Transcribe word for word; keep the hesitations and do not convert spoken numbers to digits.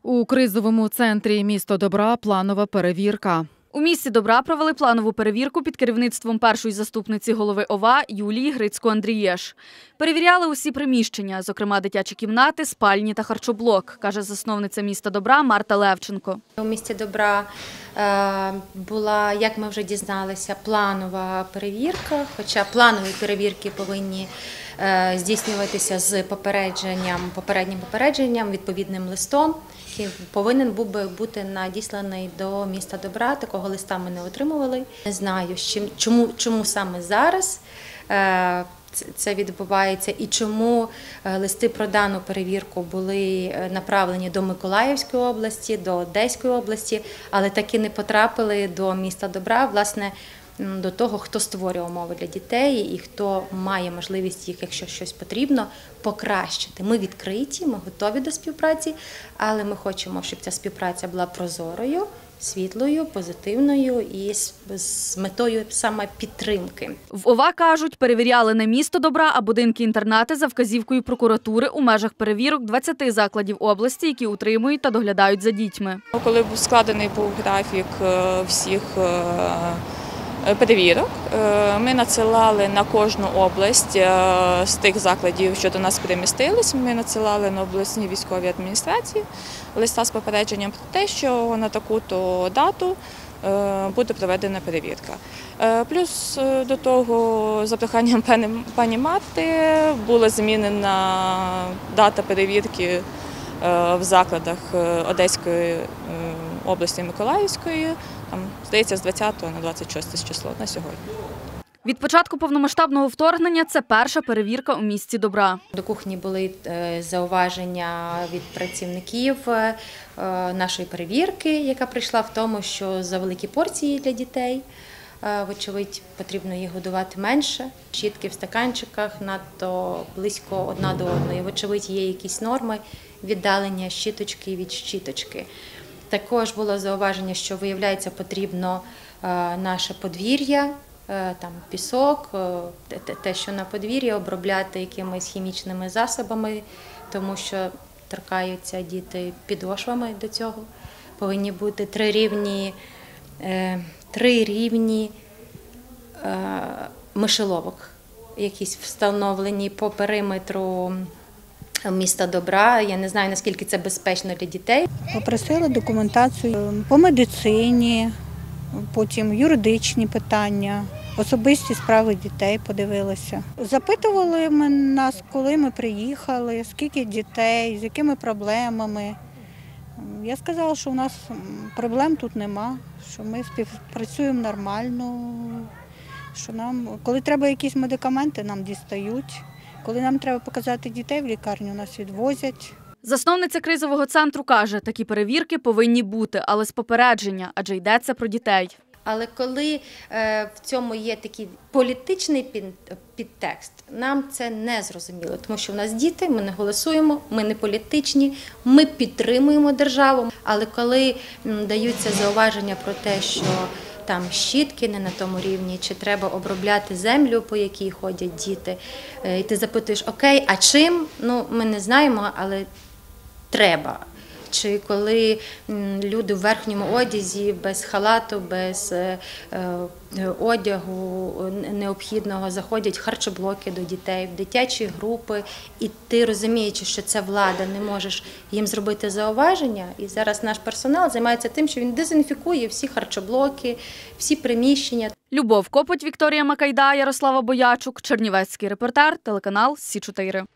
У кризовому центрі «Місто добра» планова перевірка. У місті Добра провели планову перевірку під керівництвом першої заступниці голови ОВА Юлії Грицько-Андрієш. Перевіряли усі приміщення, зокрема дитячі кімнати, спальні та харчоблок, каже засновниця міста Добра Марта Левченко. У місті Добра була, як ми вже дізналися, планова перевірка, хоча планові перевірки повинні здійснюватися з попередженням, попереднім попередженням, відповідним листом, який повинен був би бути надісланий до міста Добра. Такого листа ми не отримували. Не знаю, чому, чому саме зараз це відбувається і чому листи про дану перевірку були направлені до Миколаївської області, до Одеської області, але так і не потрапили до міста Добра, власне, до того, хто створює умови для дітей і хто має можливість їх, якщо щось потрібно, покращити. Ми відкриті, ми готові до співпраці, але ми хочемо, щоб ця співпраця була прозорою, світлою, позитивною і з метою саме підтримки. В ОВА, кажуть, перевіряли не місто Добра, а будинки-інтернати за вказівкою прокуратури у межах перевірок двадцяти закладів області, які утримують та доглядають за дітьми. Коли був складений був графік всіх перевірок, ми надсилали на кожну область з тих закладів, що до нас перемістились, ми надсилали на обласні військові адміністрації листа з попередженням про те, що на таку-то дату буде проведена перевірка. Плюс до того, за проханням пані Марти, була змінена дата перевірки в закладах Одеської області і Миколаївської, там, здається, з двадцятого на двадцять шосте число на сьогодні. Від початку повномасштабного вторгнення це перша перевірка у місті Добра. До кухні були зауваження від працівників нашої перевірки, яка прийшла в тому, що за великі порції для дітей, вочевидь, потрібно їх годувати менше. Щітки в стаканчиках надто близько одна до одної. Вочевидь, є якісь норми віддалення щіточки від щіточки. Також було зауваження, що, виявляється, потрібно наше подвір'я, там пісок, те, що на подвір'ї, обробляти якимись хімічними засобами, тому що торкаються діти підошвами до цього. Повинні бути три рівні, три рівні мишеловок, якісь встановлені по периметру міста Добра. Я не знаю, наскільки це безпечно для дітей. Попросили документацію по медицині, потім юридичні питання, особисті справи дітей подивилися. Запитували нас, коли ми приїхали, скільки дітей, з якими проблемами. Я сказала, що у нас проблем тут нема, що ми співпрацюємо нормально, що нам, коли треба якісь медикаменти, нам дістають. Коли нам треба показати дітей в лікарню, нас відвозять. Засновниця кризового центру каже, такі перевірки повинні бути, але з попередження, адже йдеться про дітей. Але коли е, в цьому є такий політичний під, підтекст, нам це не зрозуміло, тому що в нас діти, ми не голосуємо, ми не політичні, ми підтримуємо державу. Але коли м, даються зауваження про те, що там щітки не на тому рівні, чи треба обробляти землю, по якій ходять діти, і ти запитуєш, окей, а чим? Ну, ми не знаємо, але треба. Чи коли люди в верхньому одязі, без халату, без одягу необхідного заходять в харчоблоки до дітей, в дитячі групи, і ти, розуміючи, що це влада, не можеш їм зробити зауваження, і зараз наш персонал займається тим, що він дезінфікує всі харчоблоки, всі приміщення. Любов Копоть, Вікторія Макайда, Ярослава Боячук, Чернівецький репортер, телеканал Сі чотири.